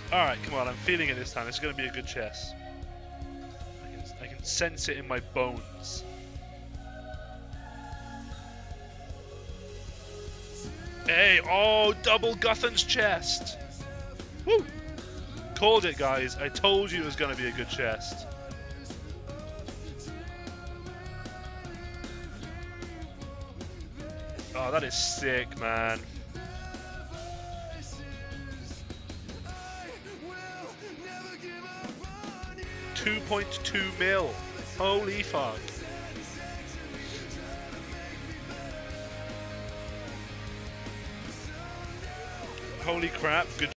Alright, come on, I'm feeling it this time. It's going to be a good chest. I can sense it in my bones. Hey, oh, double Guthan's chest. Woo! Called it, guys. I told you it was going to be a good chest. Oh, that is sick, man. 2.2 mil. Holy fuck. Holy crap. Good.